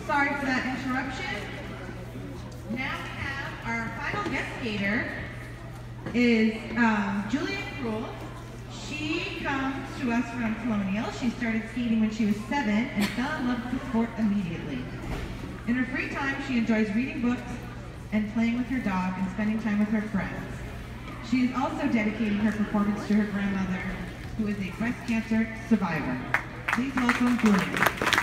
Sorry for that interruption. Now we have our final guest skater is Julia Kierul. She comes to us from Laconia. She started skating when she was 7 and fell in love with the sport immediately. In her free time, she enjoys reading books and playing with her dog and spending time with her friends. She is also dedicating her performance to her grandmother, who is a breast cancer survivor. Please welcome Julia.